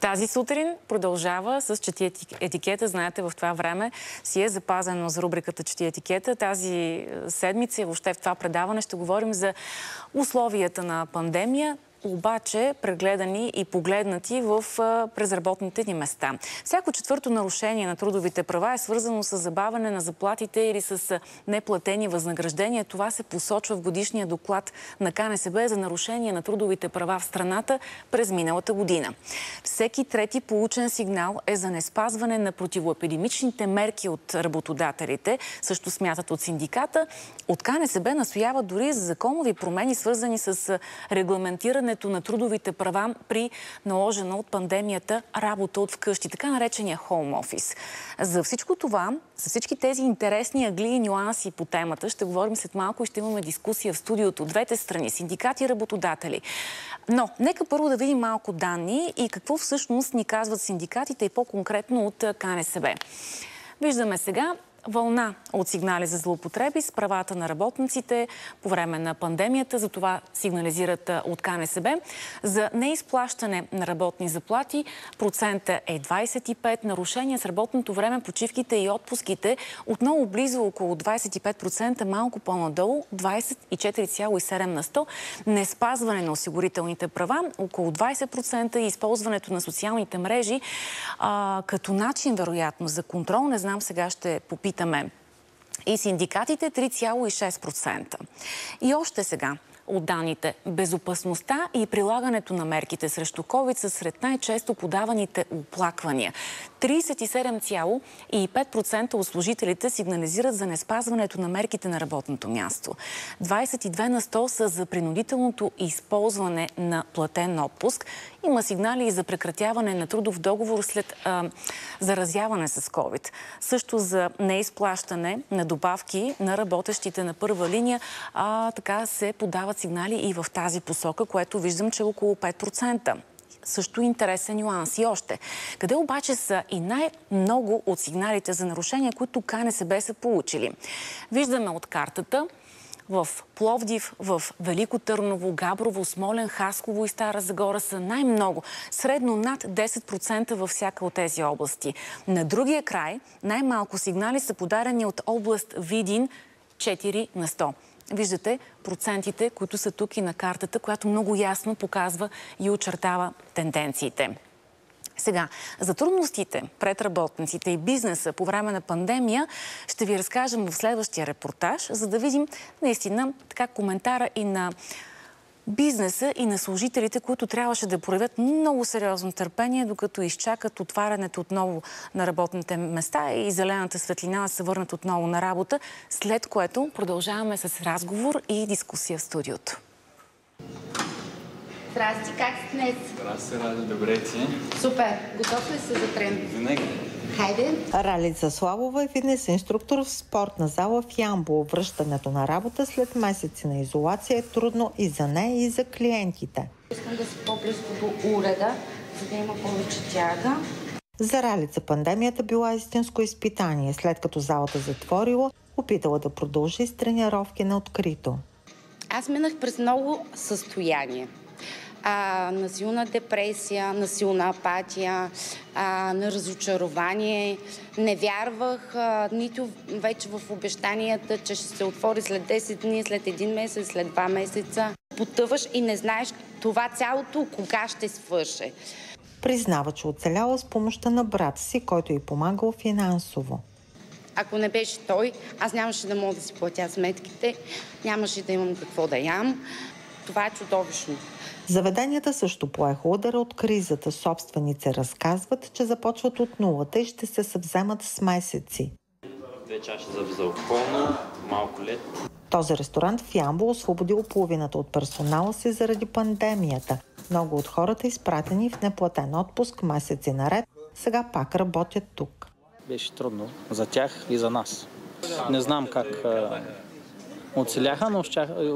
Тази сутрин продължава с Чети етикета. Знаете, в това време си е запазено за рубриката Чети етикета. Тази седмица и въобще в това предаване ще говорим за условията на пандемия, обаче прегледани и погледнати през работните ни места. Всяко четвърто нарушение на трудовите права е свързано с забавяне на заплатите или с неплатени възнаграждения. Това се посочва в годишния доклад на КНСБ за нарушение на трудовите права в страната през миналата година. Всеки трети получен сигнал е за неспазване на противоепидемичните мерки от работодателите, също смятат от синдиката. От КНСБ настоява дори за законови промени, свързани с регламентиране на трудовите права при наложена от пандемията работа от вкъщи, така наречения home office. За всичко това, за всички тези интересни ъгли и нюанси по темата, ще говорим след малко и ще имаме дискусия в студиото от двете страни, синдикати и работодатели. Но нека първо да видим малко данни и какво всъщност ни казват синдикатите и по-конкретно от КНСБ. Виждаме сега вълна от сигнали за злоупотреби с правата на работниците по време на пандемията. За това сигнализират от КНСБ. За неизплащане на работни заплати процента е 25. Нарушения с работното време, почивките и отпуските отново близо около 25%, малко по-надолу 24,7 на 100. Неспазване на осигурителните права около 20% и използването на социалните мрежи като начин, вероятно, за контрол. Не знам, сега ще попитаме и синдикатите 3,6%. И още сега от данните. Безопасността и прилагането на мерките срещу COVID са сред най-често подаваните оплаквания. 37,5% от служителите сигнализират за неспазването на мерките на работното място. 22 на 100 са за принудителното използване на платен отпуск. Има сигнали и за прекратяване на трудов договор след заразяване с COVID. Също за неизплащане на добавки на работещите на първа линия. Така се подават сигнали и в тази посока, което виждам, че е около 5%. Също интересен нюанс. И още. Къде обаче са и най-много от сигналите за нарушения, които КНСБ са получили? Виждаме от картата в Пловдив, в Велико Търново, Габрово, Смолян, Хасково и Стара Загора са най-много. Средно над 10% във всяка от тези области. На другия край най-малко сигнали са подадени от област Видин 4 на 100. Виждате процентите, които са тук и на картата, която много ясно показва и очертава тенденциите. Сега, за трудностите пред работниците и бизнеса по време на пандемия ще ви разкажем в следващия репортаж, за да видим наистина така коментара и на бизнеса и на служителите, които трябваше да проявят много сериозно търпение, докато изчакат отварянето отново на работните места и зелената светлина да се върнат отново на работа, след което продължаваме с разговор и дискусия в студиото. Здрасти, как си днес? Здрасти, Ради, добре ти. Супер, готов ли си за тренинг? Винаги. Хайде. Ралица Славова е фитнес инструктор в спортна зала в Ямбол. Връщането на работа след месеци на изолация е трудно и за нея, и за клиентите. Искам да си по-близко до уреда, за да има повече тяга. За Ралица пандемията била истинско изпитание. След като залата затворила, опитала да продължи с тренировки на открито. Аз минах през много състояния. На силна депресия, на силна апатия, на разочарование. Не вярвах нито вече в обещанията, че ще се отвори след 10 дни, след 1 месец, след 2 месеца. Потъваш и не знаеш това цялото кога ще свърши. Признава, че оцеляла с помощта на брат си, който й помагал финансово. Ако не беше той, аз нямаше да мога да си платя сметките, нямаше да имам какво да ям. Това е чудовищно. Заведенията също поеха удара от кризата. Собственици разказват, че започват от нулата и ще се съвземат с месеци. 2 чаши за безалкохолно, малко лед. Този ресторант в Ямбол освободил половината от персонала си заради пандемията. Много от хората, изпратени в неплатен отпуск месеци наред, сега пак работят тук. Беше трудно за тях и за нас. Не знам как оцеляха, но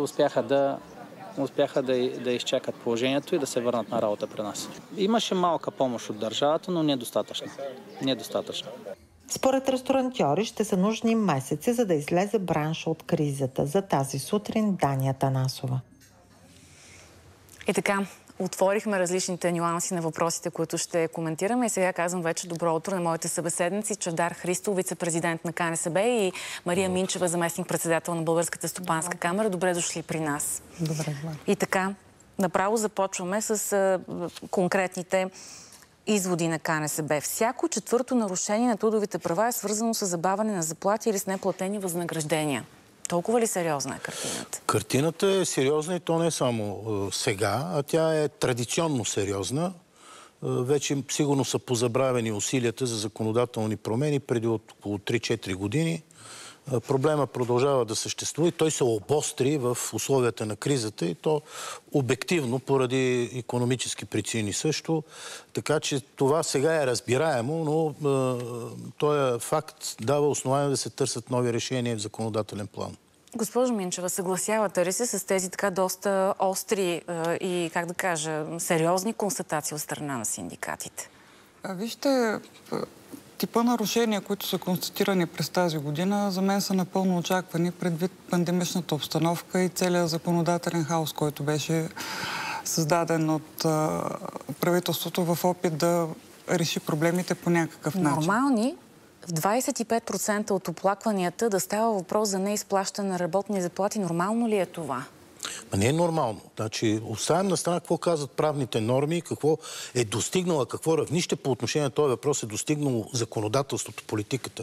успяха да изчакат положението и да се върнат на работа при нас. Имаше малка помощ от държавата, но недостатъчно. Според ресторантьори ще са нужни месеци, за да излезе бранша от кризата. За тази сутрин Дания Танасова. И така, отворихме различните нюанси на въпросите, които ще коментираме. И сега казвам вече добро утро на моите събеседници. Чавдар Христов, вице-президент на КНСБ, и Мария Минчева, заместник-председател на Българската стопанска камара. Добре дошли при нас. Добре. И така, направо започваме с конкретните изводи на КНСБ. Всяко четвърто нарушение на трудовите права е свързано с забавяне на заплати или с неплатени възнаграждения. Толкова ли сериозна е картината? Картината е сериозна и то не само сега, а тя е традиционно сериозна. Вече сигурно са позабравени усилията за законодателни промени преди около 3-4 години. Проблема продължава да съществува и той се обостри в условията на кризата и то обективно поради икономически причини също. Така че това сега е разбираемо, но този факт дава основание да се търсят нови решения в законодателен план. Госпожо Минчева, съгласявате ли се с тези така доста остри и, как да кажа, сериозни констатации от страна на синдикатите? Вижте, типа нарушения, които са констатирани през тази година, за мен са напълно очаквани предвид пандемичната обстановка и целият законодателен хаос, който беше създаден от правителството в опит да реши проблемите по някакъв начин. Нормални в 25% от оплакванията да става въпрос за неизплащане на работни заплати. Нормално ли е това? Не е нормално. Значи, оставям на страна какво казват правните норми, какво е достигнала, какво равнище по отношение на този въпрос е достигнало законодателството, политиката.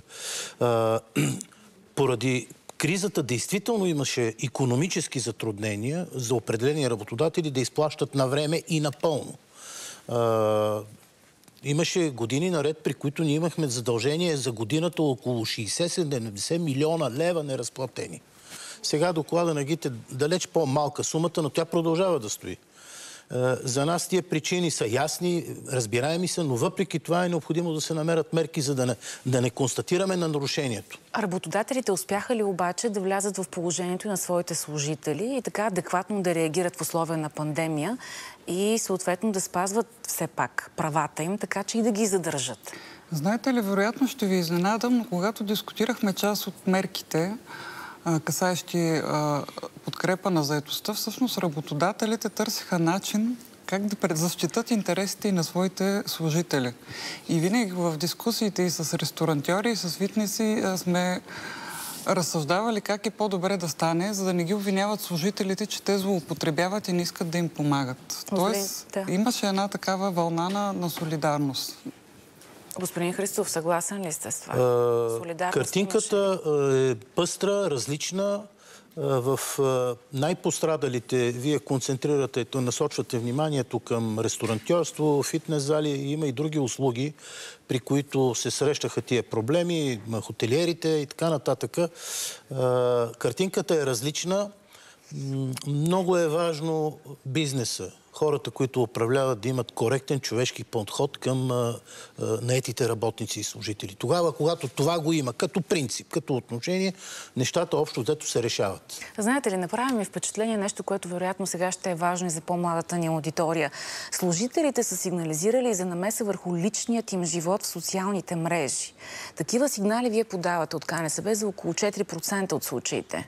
Поради кризата действително имаше икономически затруднения за определени работодатели да изплащат на време и напълно. Имаше години наред, при които ние имахме задължение за годината около 60-70 милиона лева неразплатени. Сега доклада на ГИТ е далеч по-малка сумата, но тя продължава да стои. За нас тия причини са ясни, разбираеми са, но въпреки това е необходимо да се намерят мерки, за да не констатираме на нарушението. Работодателите успяха ли обаче да влязат в положението на своите служители и така адекватно да реагират в условия на пандемия и съответно да спазват все пак правата им, така че и да ги задържат? Знаете ли, вероятно ще ви изненадам, но когато дискутирахме част от мерките, касаещи подкрепа на заетостта, всъщност работодателите търсиха начин как да защитат интересите и на своите служители. И винаги в дискусиите и с ресторантьори, и с фитнеси сме разсъждавали как е по-добре да стане, за да не ги обвиняват служителите, че те злоупотребяват и не искат да им помагат. Тоест, имаше една такава вълна на солидарност. Господин Христов, съгласен ли сте с това? Картинката е пъстра, различна. В най-пострадалите вие концентрирате, насочвате вниманието към ресторантьорство, фитнес зали, има и други услуги, при които се срещаха тия проблеми, хотелиерите и така нататък. Картинката е различна. Много е важно бизнеса, хората, които управляват, да имат коректен човешки подход към наетите работници и служители. Тогава, когато това го има като принцип, като отношение, нещата общо взето се решават. Знаете ли, направи ми впечатление нещо, което вероятно сега ще е важно и за по-младата ни аудитория. Служителите са сигнализирали за намеса върху личният им живот в социалните мрежи. Такива сигнали вие подавате от КНСБ за около 4% от случаите.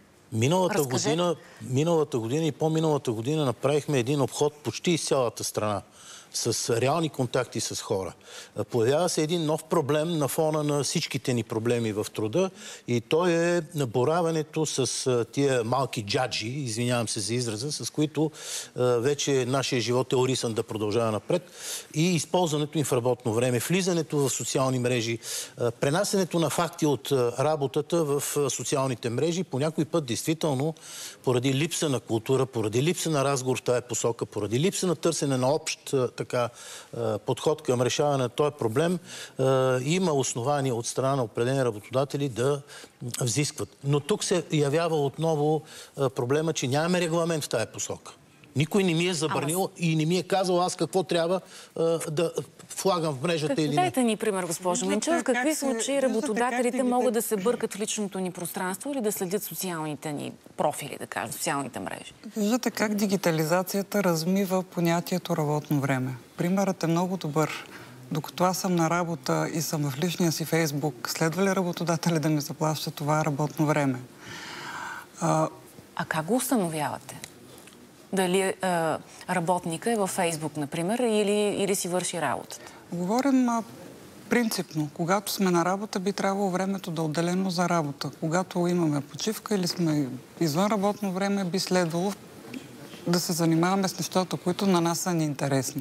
Миналата година и по-миналата година направихме един обход почти из цялата страна с реални контакти с хора. Появява се един нов проблем на фона на всичките ни проблеми в труда и то е боравенето с тия малки джаджи, извинявам се за израза, с които вече нашия живот е орисан да продължава напред, и използването им в работно време, влизането в социални мрежи, пренасенето на факти от работата в социалните мрежи, по някой път действително поради липса на култура, поради липса на разговор в тая посока, поради липса на търсене на общ подход към решаване на този проблем, има основания от страна на определени работодатели да взискват. Но тук се явява отново проблема, че нямаме регламент в тая посока. Никой не ми е забранил и не ми е казал аз какво трябва да влагам в мрежата или не. Дайте ни пример, госпожо Минчева. В какви случаи работодателите могат да се бъркат в личното ни пространство или да следят социалните ни профили, да кажем, социалните мрежи? Виждате как дигитализацията размива понятието работно време. Примерът е много добър. Докато аз съм на работа и съм в личния си Фейсбук, следва ли работодатели да ми заплаща това работно време? А как го установявате? дали работника е във Фейсбук, например, или си върши работата? Говорим принципно. Когато сме на работа, би трябвало времето да е отделено за работа. Когато имаме почивка или сме извън работно време, би следвало да се занимаваме с нещата, които на нас са ни интересни.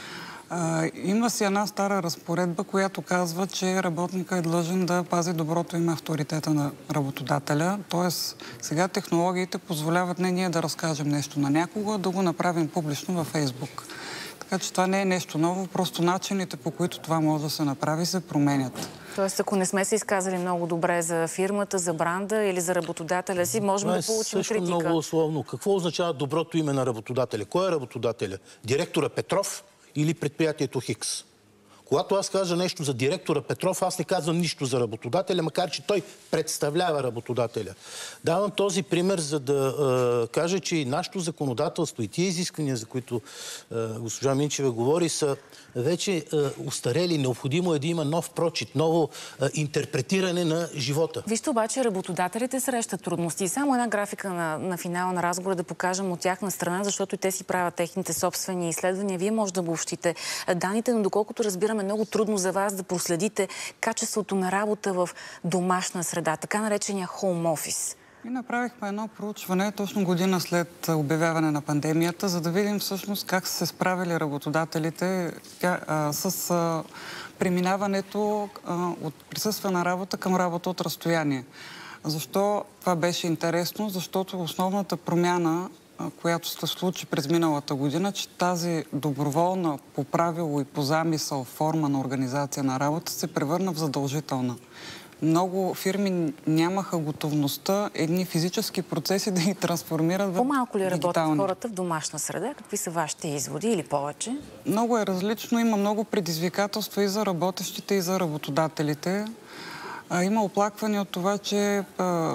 Има си една стара разпоредба, която казва, че работника е длъжен да пази доброто име, авторитета на работодателя. Тоест, сега технологиите позволяват не ние да разкажем нещо на някого, а да го направим публично във Фейсбук. Така че това не е нещо ново, просто начините, по които това може да се направи, се променят. Тоест, ако не сме се изказали много добре за фирмата, за бранда или за работодателя си, можем да получим критика. Това е също много условно. Какво означава доброто име на работодателя? Кой е работодателя? Директора Петров или предприятието Хикс? Когато аз кажа нещо за директора Петров, аз не казвам нищо за работодателя, макар че той представлява работодателя. Давам този пример, за да кажа, че и нашето законодателство и тия изисквания, за които госпожа Минчева говори, са вече устарели. Необходимо е да има нов прочит, ново интерпретиране на живота. Вижте обаче, работодателите срещат трудности. Само една графика на финала на разговора да покажем от тяхна страна, защото и те си правят техните собствени изследвания. Вие може да обобщите данните, но доколкото разбираме, много трудно за вас да проследите качеството на работа в домашна среда, така наречения home office. И направихме едно проучване точно година след обявяване на пандемията, за да видим всъщност как са се справили работодателите с преминаването от присъствена работа към работа от разстояние. Защо това беше интересно? Защото основната промяна, която се случи през миналата година, че тази доброволна по правило и по замисъл форма на организация на работа се превърна в задължителна. Много фирми нямаха готовността едни физически процеси да ги трансформират в дигитални. По-малко ли работят хората в домашна среда? Какви са вашите изводи или повече? Много е различно. Има много предизвикателства и за работещите, и за работодателите. Има оплакване от това, че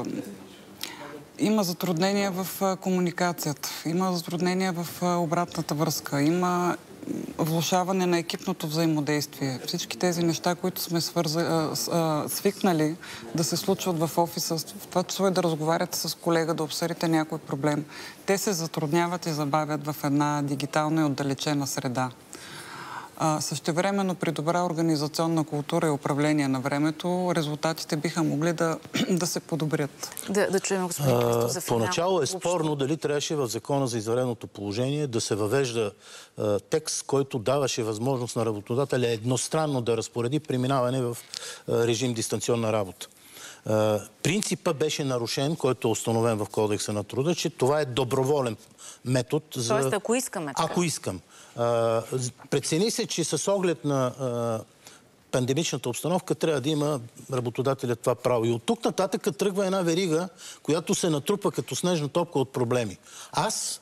има затруднения в комуникацията, има затруднения в обратната връзка, има влошаване на екипното взаимодействие. Всички тези неща, които сме свикнали да се случват в офиса, в това число и да разговаряте с колега, да обсъдите някой проблем, те се затрудняват и забавят в една дигитална и отдалечена среда. Същевременно при добра организационна култура и управление на времето, резултатите биха могли да се подобрят. Да чуем господин Христов за финал. Поначало е спорно дали трябваше в Закона за извънредното положение да се въвежда текст, който даваше възможност на работодателя едностранно да разпореди преминаване в режим дистанционна работа. Принципът беше нарушен, който е установен в Кодекса на труда, че това е доброволен метод. Тоест, ако искаме така. Ако искам. Прецени се, че с оглед на пандемичната обстановка трябва да има работодателят това право. И от тук нататък тръгва една верига, която се натрупа като снежна топка от проблеми. Аз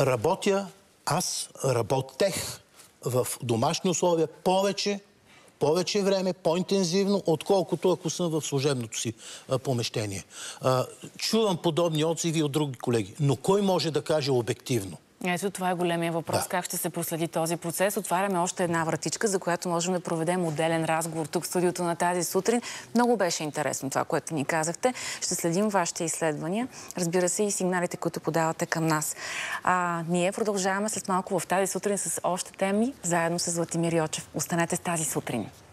работех в домашни условия повече време, по-интензивно, отколкото ако съм в служебното си помещение. Чувам подобни отзиви от други колеги. Но кой може да каже обективно? Ето, това е големия въпрос. Да. Как ще се проследи този процес? Отваряме още една вратичка, за която можем да проведем отделен разговор тук в студиото на тази сутрин. Много беше интересно това, което ни казахте. Ще следим вашите изследвания. Разбира се, и сигналите, които подавате към нас. Ние продължаваме след малко в тази сутрин с още теми, заедно с Златимир Йочев. Останете с тази сутрин.